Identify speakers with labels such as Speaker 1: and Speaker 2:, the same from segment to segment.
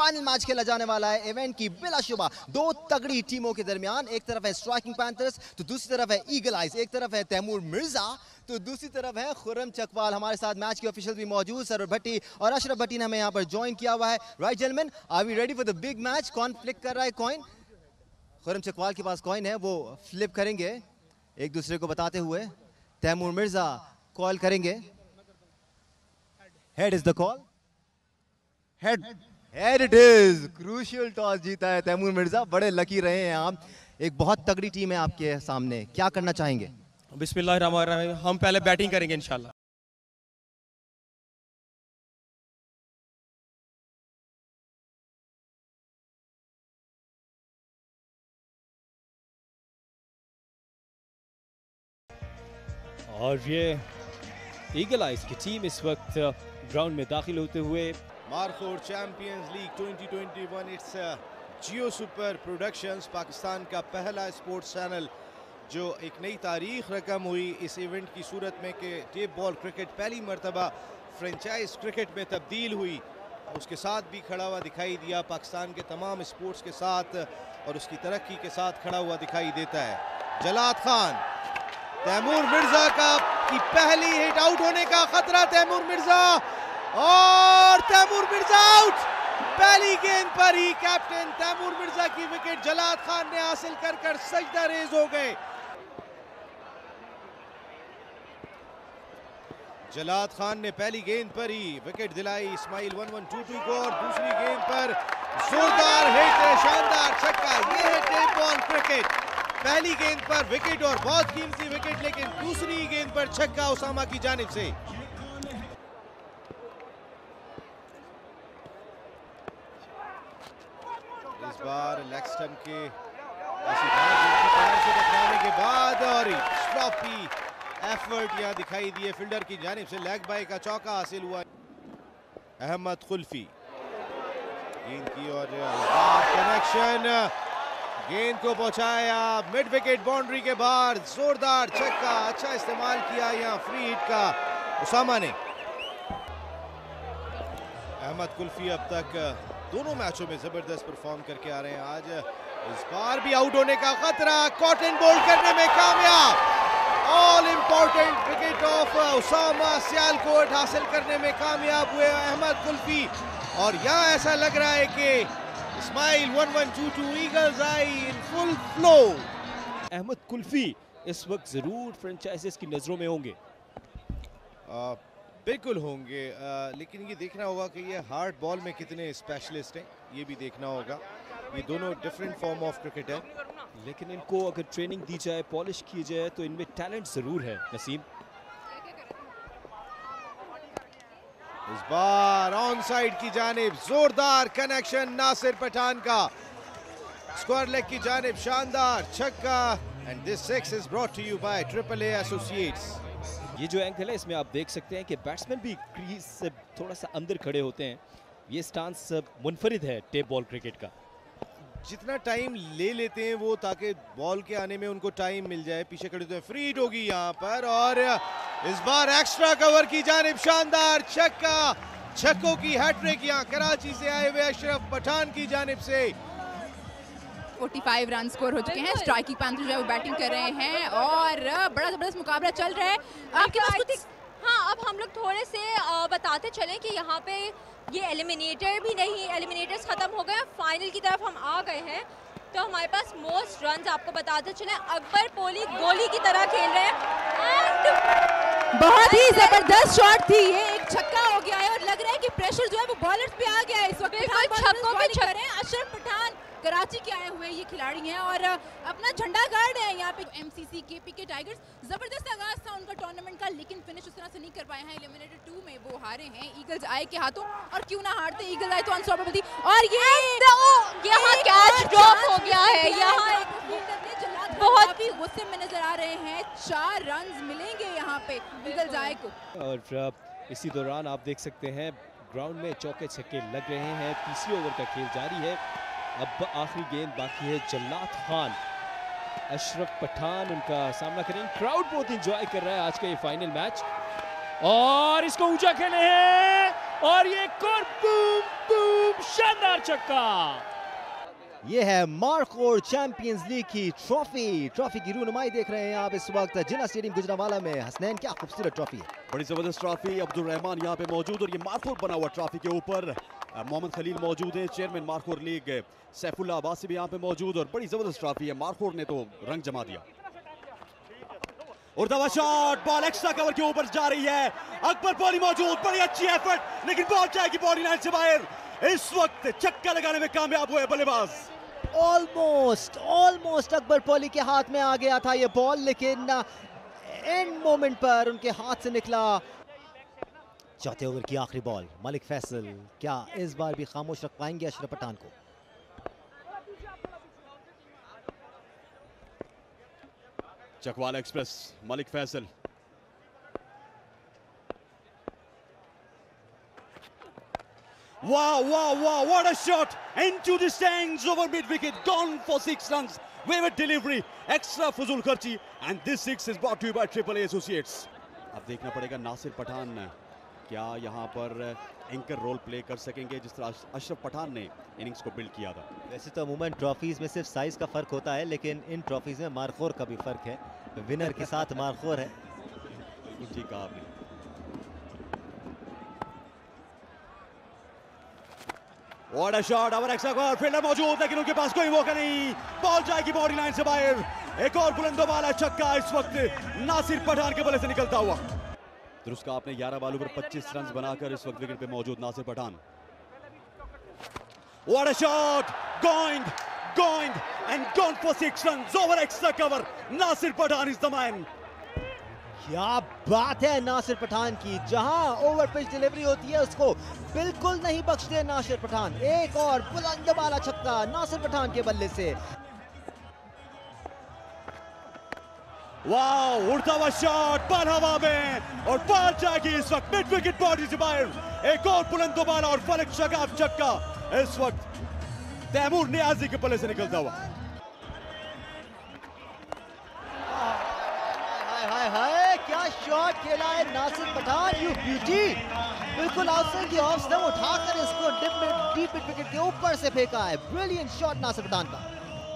Speaker 1: Final match खेला जाने वाला है इवेंट की बिलाशुबा दो तगड़ी टीमों के दरमियान। एक तरफ है स्ट्राइकिंग पैंथर्स तो दूसरी तरफ है ईगल आइज। एक तरफ है तैमूर मिर्जा तो दूसरी तरफ है खुर्रम चकवाल। हमारे साथ मैच के ऑफिशियल भी मौजूद सरोवर भट्टी और अशरफ भट्टी ने हमें यहाँ पर ज्वाइन किया हुआ है। Right gentleman, are we ready for the big match? कौन फ्लिक कर रहा है कॉइन? खुर्रम चकवाल के पास कॉइन है, वो फ्लिप करेंगे एक दूसरे को बताते हुए। तैमूर मिर्जा कॉल करेंगे। Head is the call. Head it is. Crucial toss जीता है तैमूर मिर्जा। बड़े लकी रहे हैं आप। एक बहुत तगड़ी टीम है आपके सामने, क्या करना चाहेंगे?
Speaker 2: बिस्मिल्लाहिर्रहमानिर्रहीम, हम पहले बैटिंग करेंगे इंशाल्लाह।
Speaker 3: और ये ईगल आइज की टीम इस वक्त ग्राउंड में दाखिल होते हुए
Speaker 4: Markhor champions league 2021 it's Geo super productions, Pakistan का पहला स्पोर्ट्स चैनल जो एक नई तारीख रकम हुई इस इवेंट की सूरत में कि टेप बॉल क्रिकेट पहली मरतबा फ्रेंचाइज क्रिकेट में तब्दील हुई। उसके साथ भी खड़ा हुआ दिखाई दिया, पाकिस्तान के तमाम स्पोर्ट्स के साथ और उसकी तरक्की के साथ खड़ा हुआ दिखाई देता है। जलाद खान, तैमूर मिर्जा की पहली हिट, आउट होने का खतरा। तैमूर मिर्जा और तैमूर मिर्जा आउट। पहली गेंद पर ही कैप्टन तैमूर मिर्जा की विकेट जलाद खान ने हासिल कर सजदा रेज हो गए। जलाद खान ने पहली गेंद पर ही विकेट दिलाई इस्माइल 1122 को और दूसरी गेंद पर जोरदार हिट, शानदार छक्का। ये है टेप बॉल क्रिकेट। पहली गेंद पर विकेट और बहुत कीमती विकेट, लेकिन दूसरी गेंद पर छक्का उसामा की जानिब से। इस बार लेग स्टंप के से टकराने के बाद और स्लॉपी एफर्ट यहां दिखाई दिए फील्डर की जानिब से। लेग बाय का चौका हासिल हुआ। अहमद कुल्फी गेंद की और कनेक्शन, गेंद को पहुंचाया मिड विकेट बाउंड्री के बाहर। जोरदार छक्का, अच्छा इस्तेमाल किया यहां फ्री हिट का उसामा ने। अहमद कुल्फी अब तक दोनों मैचों में जबरदस्त परफॉर्म करके आ रहे हैं। आज इस बार भी आउट होने का खतरा, कॉटन बोल्ड करने में कामयाब। All important wicket of Usama Sialkot हासिल करने में कामयाब हुए अहमद कुल्फी। और यहाँ ऐसा लग रहा है कि Ismail 1122 eagles eye in full flow.
Speaker 3: Ahmed Kulfi इस वक्त जरूर फ्रेंचाइजीज की नजरों में होंगे।
Speaker 4: बिल्कुल होंगे, लेकिन ये देखना होगा कि ये हार्ड बॉल में कितने स्पेशलिस्ट हैं, ये भी देखना होगा। ये दोनों डिफरेंट फॉर्म ऑफ क्रिकेट है,
Speaker 3: लेकिन इनको अगर ट्रेनिंग दी जाए, पॉलिश की जाए तो इनमें टैलेंट जरूर है। नसीम,
Speaker 4: इस बार ऑन साइड की जानिब जोरदार कनेक्शन नासिर पठान का, स्क्वायर लेग की जानिब शानदार छक्का। And this six is brought to you by AAA associates.
Speaker 3: ये जो एंगल है इसमें आप देख सकते हैं कि बैट्समैन भी क्रीज से थोड़ा सा अंदर खड़े होते हैं। ये स्टांस मुनफरिद है टेप बॉल क्रिकेट का।
Speaker 4: जितना टाइम ले लेते हैं वो, ताकि बॉल के आने में उनको टाइम मिल जाए। पीछे खड़े होते हैं, फ्री हिट होगी यहाँ पर और इस बार एक्स्ट्रा कवर की जानिब शानदार छक्का। छक्कों की हैट्रिक यहाँ कराची से आए हुए अशरफ पठान की जानिब से।
Speaker 5: 45 रन स्कोर हो चुके हैं। स्ट्राइकिंग पैंथर जो है वो बैटिंग कर रहे हैं और बड़ा जबरदस्त मुकाबला चल रहा है। आपके पास कुछ?
Speaker 6: हाँ, अब हम लोग थोड़े से बताते चलें कि यहाँ पे ये एलिमिनेटर भी नहीं, एलिमिनेटर्स खत्म हो गए, फाइनल की तरफ हम आ गए हैं। तो हमारे पास मोस्ट रन्स आपको बताते चलें, अकबर पोली गोली की तरह खेल रहे हैं।
Speaker 5: बहुत ही जबरदस्त शॉट थी ये, एक छक्का हो गया है और लग रहा है कि प्रेशर जो है वो बॉलर्स पे आ गया है इस वक्त।
Speaker 6: छक्कों पे
Speaker 5: अशरफ पठान कराची के आए हुए ये खिलाड़ी हैं और अपना झंडा गाड़ रहे हैं यहाँ पे। MCC KPK टाइगर्स, जबरदस्त आगाज था उनका टूर्नामेंट का, लेकिन फिनिश उस तरह से नहीं कर पाए हैं। एलिमिनेटर 2 में वो हारे हैं ईगल्स आए के हाथों, और क्यों ना हारते, ईगल्स आए तो अनस्टॉपेबल थी। और ये
Speaker 6: यहाँ कैच ड्रॉप हो गया है। यहाँ
Speaker 5: बहुत ही गुस्से में नजर आ रहे हैं। 4 रन मिलेंगे यहाँ पे ईगल्स आए को।
Speaker 3: और इसी दौरान आप देख सकते हैं ग्राउंड में चौके छक्के लग रहे हैं। तीसरी ओवर का खेल जारी है। अब आखिरी गेंद बाकी है। जल्लाद खान, अशरफ पठान उनका सामना करेंगे। क्राउड बहुत इंजॉय कर रहा है आज का ये फाइनल मैच और इसको ऊंचा खेले हैं और ये एक और बूम बूम शानदार छक्का।
Speaker 1: ये है मार्कोर चैंपियंस लीग की ट्रॉफी की रूनुमाई देख रहे हैं आप इस वक्त जिन्ना स्टेडियम गुजरांवाला में। हसनैन, क्या खूबसूरत ट्रॉफी है,
Speaker 7: बड़ी जबरदस्त ट्रॉफी। अब्दुल रहमान यहाँ पे मौजूद और ये मार्कोर बना हुआ ट्रॉफी के ऊपर मोहम्मद खलील मौजूद है, चेयरमैन मार्कोर लीग सैफुल्लाह अब्बासी भी यहाँ पे मौजूद और बड़ी जबरदस्त ट्रॉफी है। मार्कोर ने तो रंग जमा दिया और दवा शॉट, बॉल एक्स्ट्रा कवर के ऊपर जा रही है। अकबर पॉली मौजूद, बड़ी अच्छी एफर्ट, लेकिन बॉल जाएगी बॉडी लाइन से बाहर। इस वक्त छक्का लगाने में कामयाब हुए बल्लेबाज।
Speaker 1: ऑलमोस्ट अकबर पॉली के हाथ में आ गया था ये बॉल, लेकिन एंड मोमेंट पर उनके हाथ से निकला। चौथे ओवर की आखिरी बॉल, मलिक फैसल क्या इस बार भी खामोश रख पाएंगे अशरफ पठान को?
Speaker 7: Chakwala express, Malik Faisal, wow, what a shot into the stands over mid wicket, gone for 6 runs, wave delivery, extra फजूल खर्ची, and this 6 is brought to you by AAA Associates। अब देखना पड़ेगा नासिर पठान क्या यहाँ पर एंकर रोल प्ले कर सकेंगे जिस तरह अशरफ पठान ने इनिंग्स को बिल्ड किया था।
Speaker 1: वैसे तो अमूमन ट्रॉफीज में सिर्फ साइज का फर्क होता है, लेकिन इन ट्रॉफीज में मार्कोर का भी फर्क है। विनर के साथ मार्कोर है।
Speaker 7: ठीक कहा आपने। What a shot, our extra goal, fielder मौजूद लेकिन उनके पास कोई मौका नहीं, बॉल जाएगी बॉडी लाइन से बाहर। एक और बुलंदो वाला छक्का इस वक्त नासिर पठान के बल्ले से निकलता हुआ। दुरुस्त कहा आपने, 11 बॉलों पर 25 रन बनाकर इस वक्त विकेट पे मौजूद Nasir Pathan. What a shot, going and gone for 6 runs over extra cover. Nasir Pathan is the man।
Speaker 1: क्या बात है नासिर पठान की, जहां ओवर पिच डिलीवरी होती है उसको बिल्कुल नहीं बख्शते नासिर पठान। एक और बुलंद वाला छक्का नासिर पठान के बल्ले से।
Speaker 7: वाह, उड़ता हुआ शॉट, बॉल हवा में और बॉल जाएगी इस वक्त मिड विकेट बॉडी से बाहर। एक और बुलंद वाला और फलक शगाफ छक्का इस वक्त तैमूर नियाजी के बल्ले से निकलता हुआ।
Speaker 1: हाय क्या शॉट खेला है नासिर पठान, यू ब्यूटी। बिल्कुल आउटसाइड की ऑफ स्टंप उठाकर इसको डीप मिड विकेट के ऊपर से फेंका है। ब्रिलियंट शॉट नासिर पठान का।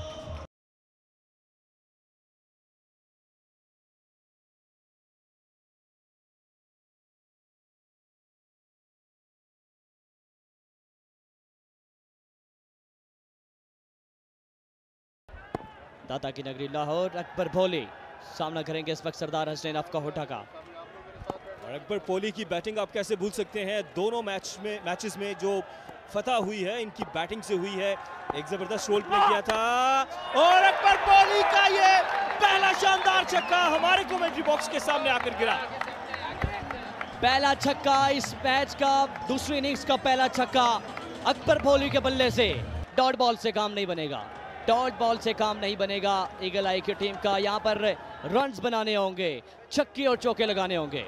Speaker 8: दाता की नगरी लाहौर, अकबर भोली सामना करेंगे इस वक्त सरदार हसनैन अफका होठा का।
Speaker 3: और अकबर पोली की बैटिंग आप कैसे भूल सकते हैं, दोनों मैचेस में जो फतह हुई है इनकी बैटिंग से हुई है। एक जबरदस्त रोल प्ले किया था और अकबर पोली का ये पहला शानदार छक्का हमारे कमेंट्री बॉक्स के सामने आकर गिरा।
Speaker 8: पहला छक्का इस मैच का, दूसरी इनिंग्स का पहला छक्का अकबर भोली के बल्ले से। डॉट बॉल से काम नहीं बनेगा, डॉट बॉल से काम नहीं बनेगा ईगल आई की टीम का। यहाँ पर रन्स बनाने होंगे, छक्के और चौके लगाने होंगे।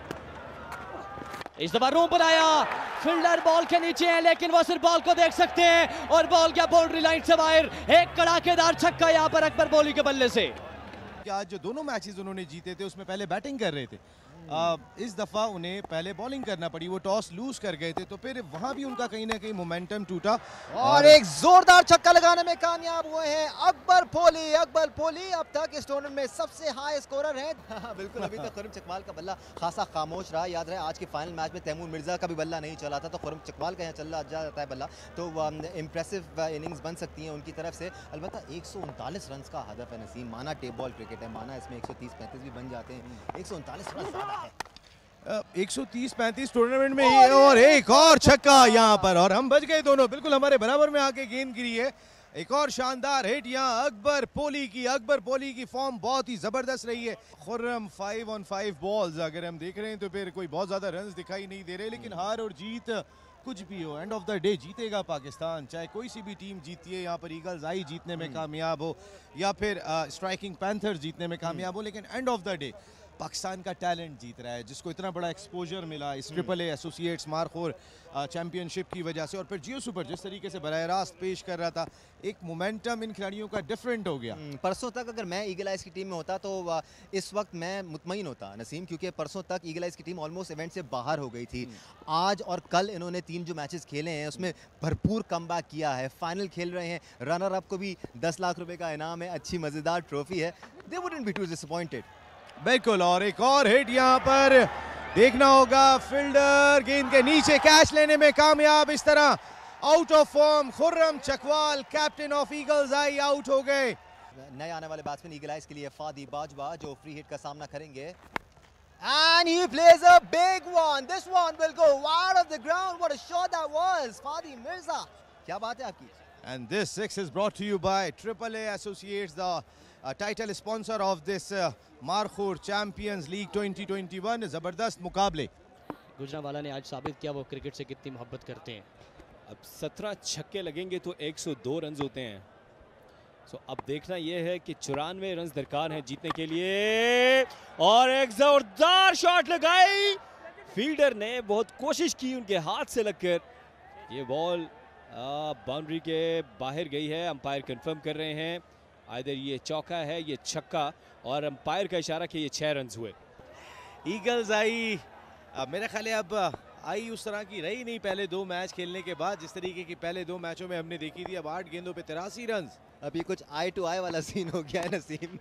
Speaker 8: इस दफा रूम बनाया, फील्डर बॉल के नीचे है लेकिन वो सिर्फ बॉल को देख सकते हैं और बॉल क्या बाउंड्री लाइन से बाहर। एक कड़ाकेदार छक्का यहाँ पर अकबर बोली के बल्ले से।
Speaker 4: आज जो दोनों मैचेस उन्होंने जीते थे उसमें पहले बैटिंग कर रहे थे, इस दफा उन्हें पहले बॉलिंग करना पड़ी, वो टॉस लूज कर गए थे तो फिर वहां भी उनका कहीं ना कहीं मोमेंटम टूटा
Speaker 1: और एक जोरदार छक्का लगाने में कामयाब हुए हैं अकबर पोली अब तक इस टूर्नामेंट में सबसे हाई स्कोरर हैं। बिल्कुल, अभी तक खुरम चकवाल का बल्ला खासा खामोश रहा। याद रहे आज के फाइनल मैच में तैमूर मिर्जा का भी बल्ला नहीं चला था, तो खुरम चकवाल का यहाँ चल जाता है बल्ला, तो इंप्रेसिव इनिंग्स बन सकती हैं उनकी तरफ से। अलबत्ता 139 रन का हदफ है नसीम, माना टेप बॉल क्रिकेट है, माना इसमें 130-35 भी बन जाते हैं, 139 रन ज़्यादा है।
Speaker 4: 130-35 टूर्नामेंट में ही है और एक और छक्का यहाँ पर और हम बच गए दोनों, बिल्कुल हमारे बराबर में आके गेंद गिरी है। एक और शानदार हिट यहाँ अकबर पोली की फॉर्म बहुत ही जबरदस्त रही है। खुर्रम 5 on 5 बॉल्स अगर हम देख रहे हैं तो फिर कोई बहुत ज्यादा रन्स दिखाई नहीं दे रहे, लेकिन हार और जीत कुछ भी हो, एंड ऑफ द डे जीतेगा पाकिस्तान, चाहे कोई सी भी टीम जीती है। यहाँ पर ईगल्स आई जीतने में कामयाब हो या फिर स्ट्राइकिंग पैंथर्स जीतने में कामयाब हो, लेकिन end of the day Pakistan का टैलेंट जीत रहा है, जिसको इतना बड़ा एक्सपोजर मिला इस triple A associates Markhor championship की वजह से, और फिर जियो सुपर जिस तरीके से बराह रास्त पेश कर रहा था, एक मोमेंटम इन खिलाड़ियों का डिफरेंट हो गया।
Speaker 1: परसों तक अगर मैं ईगल आइज की टीम में होता तो इस वक्त मैं मुतमईन होता नसीम, क्योंकि परसों तक ईगल आइज की टीम ऑलमोस्ट इवेंट से बाहर हो गई थी। आज और कल इन्होंने 3 जो मैचेस खेले हैं उसमें भरपूर कमबैक किया है, फाइनल खेल रहे हैं, रनर अप को भी 10 लाख रुपए का इनाम है, अच्छी मजेदार ट्रॉफी है। They wouldn't be too disappointed.
Speaker 4: बिल्कुल, और एक और हिट यहाँ पर देखना होगा। फील्डर गेंद के नीचे कैच लेने में कामयाब। इस तरह out of form Khurram Chakwal captain of eagles eye out हो गए।
Speaker 1: नए आने वाले बैट्समैन ईगल आइज के लिए फादी बाजवा जो फ्री हिट का सामना करेंगे। And he plays a big one. This one will go wide of the ground. What a shot that was, Fadi Mirza. क्या बात है आपकी?
Speaker 4: And this 6 is brought to you by AAA Associates, the title sponsor of this Markhor champions league 2021। जबरदस्त मुकाबले।
Speaker 8: गुजरांवाला ने आज साबित किया वो क्रिकेट से कितनी मोहब्बत करते हैं।
Speaker 3: अब 17 छक्के लगेंगे तो 102 रन होते हैं। सो अब देखना यह है कि 94 रन दरकार हैं जीतने के लिए, और एक जोरदार शॉट लगाई। फील्डर ने बहुत कोशिश की, उनके हाथ से लगकर ये बॉल बाउंड्री के बाहर गई है। अंपायर कंफर्म कर रहे हैं आइदर ये चौका है ये छक्का, और अंपायर का इशारा कि ये 6 रन हुए।
Speaker 4: ईगल्स आई मेरे ख्याल है अब आई उस तरह की रही नहीं पहले 2 मैच खेलने के बाद, जिस तरीके की पहले 2 मैचों में हमने देखी थी। अब 8 गेंदों पे 83 रन।
Speaker 1: अभी कुछ आई टू आई वाला सीन हो गया है नसीम।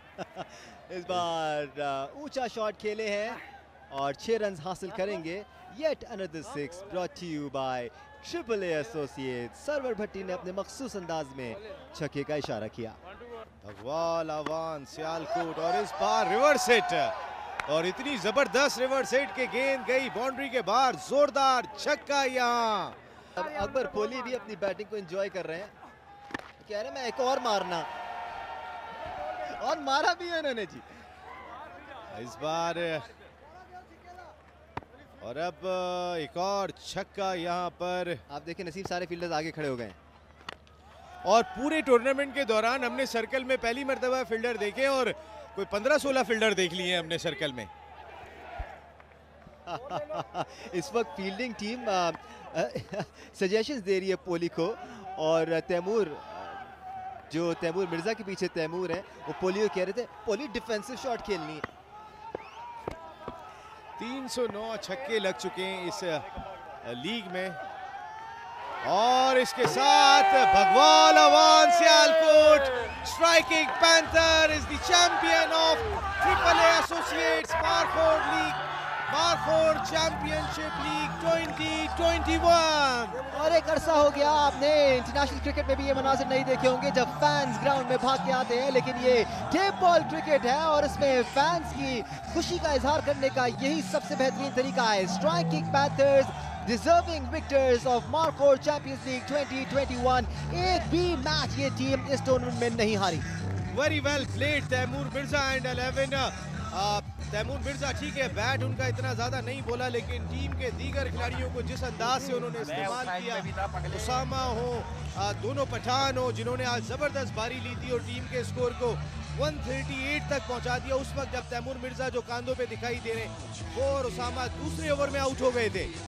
Speaker 1: इस बार ऊंचा शॉट खेले हैं और 6 रन हासिल करेंगे। Yet another 6 brought to you by AAA Associates। Sarwar Bhatti ने अपने मखसूस अंदाज में छक्के का इशारा किया।
Speaker 4: भगवाल आवान सियालकोट, और इस बार रिवर्स हिट, और इतनी जबरदस्त रिवर्स हिट के गेंद गई बाउंड्री के बाहर। जोरदार छक्का यहाँ।
Speaker 1: अब अकबर पोली भी अपनी बैटिंग को एंजॉय कर रहे हैं, कह रहे मैं एक और मारना, और मारा भी है इन्होंने जी
Speaker 4: इस बार। और अब एक और छक्का यहाँ पर।
Speaker 1: आप देखिए नसीम, सारे फील्डर्स आगे खड़े हो गए हैं।
Speaker 4: और पूरे टूर्नामेंट के दौरान हमने सर्कल में पहली मर्तबा फील्डर देखे, और कोई 15-16 फील्डर देख लिए हैं हमने सर्कल में।
Speaker 1: इस वक्त फील्डिंग टीम सजेशंस दे रही है पोली को, और तैमूर जो तैमूर मिर्जा के पीछे तैमूर है, वो पोली को कह रहे थे पोली डिफेंसिव शॉट खेलनी है।
Speaker 4: 309 छक्के लग चुके हैं इस लीग में, और इसके साथ Bhagwal Awan Sialkot striking panther is the champion of AAA associates Markhor league, Markhor championship league 2021।
Speaker 1: और एक अरसा हो गया आपने इंटरनेशनल क्रिकेट में भी ये मनाजिर नहीं देखे होंगे जब फैंस ग्राउंड में भाग के आते हैं, लेकिन ये टेप बॉल क्रिकेट है और इसमें फैंस की खुशी का इजहार करने का यही सबसे बेहतरीन तरीका है। Striking panthers deserving victors of Markhor champions league 2021। एक भी मैच ये टीम इस टूर्नामेंट में नहीं हारी।
Speaker 4: Very well played Taimur Mirza and 11। Taimur Mirza ठीक है, बैट उनका इतना ज्यादा नहीं बोला, लेकिन टीम के दीगर खिलाड़ियों को जिस अंदाज से उन्होंने इस्तेमाल किया, उसामा हो, दोनों पठान हो, जिन्होंने आज जबरदस्त बारी ली थी और टीम के स्कोर को 138 तक पहुंचा दिया। उस वक्त जब तैमूर मिर्जा जो कांधों पे दिखाई दे रहे, वो और उसामा दूसरे ओवर में आउट हो गए थे।